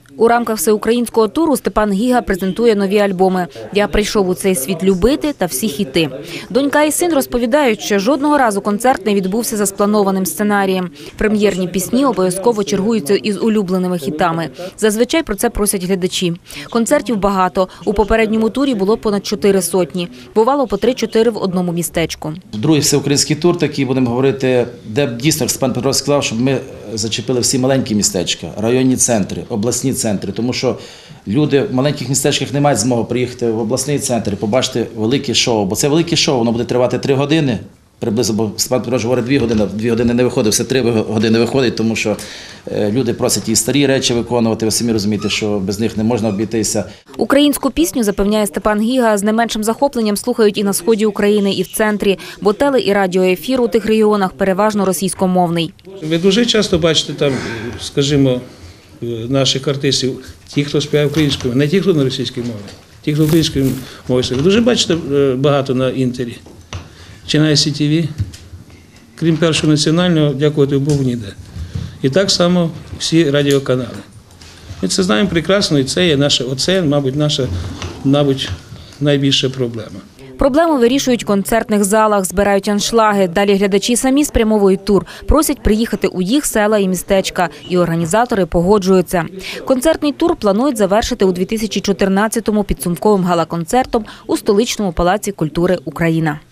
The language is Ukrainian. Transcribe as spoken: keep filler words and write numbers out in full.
У рамках всеукраїнського туру Степан Гіга презентує нові альбоми «Я прийшов у цей світ любити» та «Всі хіти». Донька і син розповідають, що жодного разу концерт не відбувся за спланованим сценарієм. Прем'єрні пісні обов'язково чергуються із улюбленими хітами. Зазвичай про це просять глядачі. Концертів багато. У попередньому турі було понад чотири сотні. Бувало по три-чотири в одному містечку. Другий всеукраїнський тур, такий, будемо говорити, де дійсно Степан Петрович сказав, щоб ми зачепили всі маленькі містечка, районні центри, обласні центри, тому що люди в маленьких містечках не мають змоги приїхати в обласний центр і побачити велике шоу, бо це велике шоу, воно буде тривати три години, приблизно, бо Степан Петрович говорить дві години, дві години не виходить, все три години виходить, тому що люди просять і старі речі виконувати, ви самі розумієте, що без них не можна обійтися. Українську пісню, запевняє Степан Гіга, з не меншим захопленням слухають і на сході України, і в центрі, бо теле- і радіоефір у тих регіонах переважно російськомовний. Ви дуже часто бачите там, скажімо, наших артистів, ті, хто співає українською, не ті, хто на російській мові, ті, хто українською мовою. Ви дуже бачите багато на інтері, чи на Ес Сі Ті Ві, крім Першого національного, дякувати Богу, ніде. І так само всі радіоканали. Ми це знаємо прекрасно, і це є наша, оце, мабуть, наша, мабуть, найбільша проблема. Проблему вирішують в концертних залах, збирають аншлаги. Далі глядачі самі спрямовують тур. Просять приїхати у їх села і містечка. І організатори погоджуються. Концертний тур планують завершити у дві тисячі чотирнадцятому підсумковим гала-концертом у столичному палаці культури «Україна».